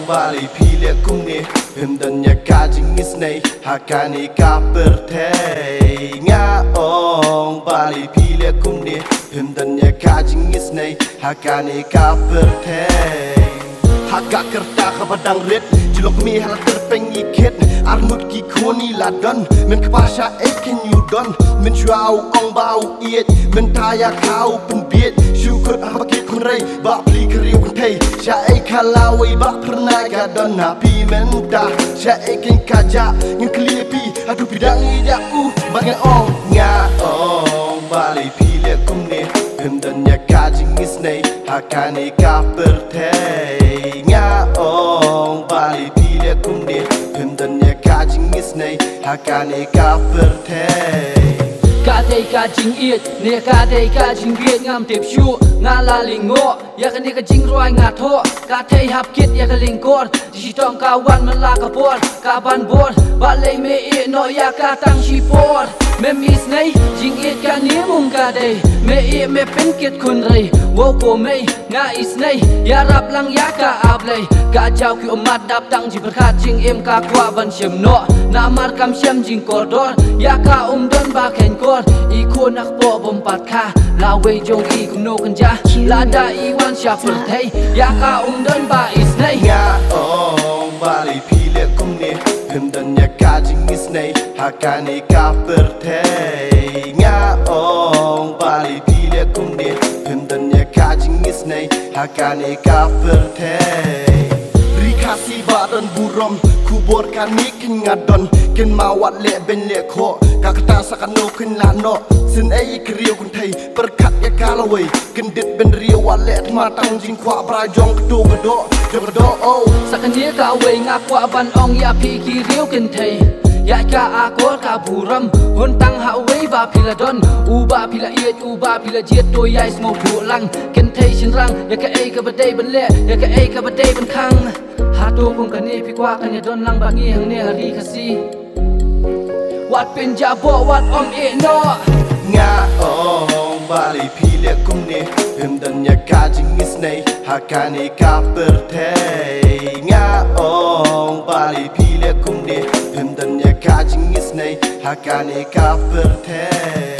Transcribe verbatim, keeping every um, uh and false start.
bali pilih kumni himdanya kajing isnei hakani kapertei ngaong bali pilih kumni himdanya kajing isnei hakani kapertei Haka kerta kepadang red Jilok mi halat terpengi kit Armut ki kuni ladon Men kepasha eken yudon Men shuau ong bau iet Men taya kau penbiet Syukur abakit kunrei Bak pli keriu kuntei Sya ek halawai bak pernah gadon Napi mentah Sya eken kajak Ngen kelipi Aduh bidang ijak uh Bagai ong Nga ong Bali pilih kumni Himdanya kajing isnei Hakani kapertei Ngaong bali pilih kumni Himdanya kajing isnei Hakani kapertei Kadai kajing it, ne kadai kajing biet ngam tip shu ngala lingo ya kan ne kajing roi ngato kadai hap kit ya kalingkor di tong kawan melaka por kaban bor balai me e no ya katang shipor me mis nei jing it kan ni mung kadai me e me pen kit kun rei wo ko me nga is nei ya rap lang ya ka ablai ka jau ki umat dap tang ji berkat jing em ka kwa ban shem no na mar kam shem jing kordor ya ka um don ba ken kor Iko nak po bompat ka Laway jong i kuno kanja Lada iwan siya pertay Ya ka umdan ba isnay Ngaong bali pilih kumni Himdanya kajing isnay Hakani kapertay Ngaong bali pilih kumni Himdanya kajing isnay Hakani kapertay Rikasi badan burom Kubur kani kin ngadon Kin mawat lek ben lek kok Kakata sakano kin lano Sin ay kriyo kun thay Perkat ya kalaway Kin dit ben riyo wat lek Matang jing kwa brajong kedo kedo Jong kedo oh Sakanya ka away nga kwa ban ong ya piki riyo kin thay Ya ka akor ka buram Huntang haway ba pila don Uba pila iet uba pila jiet Do yai smo pulang Kin thay sin rang Ya ka ay ka baday ban lek Ya ka ay ka baday ban kang Hato kung kani pikwa kanya don lang bangi hang ne hari kasi Wat pin jabo wat om e no Ngaong bali pilih kumni Himdanya kajing isnei Hakani kapertei Ngaong bali pilih kumni Himdanya kajing isnei Hakani kapertei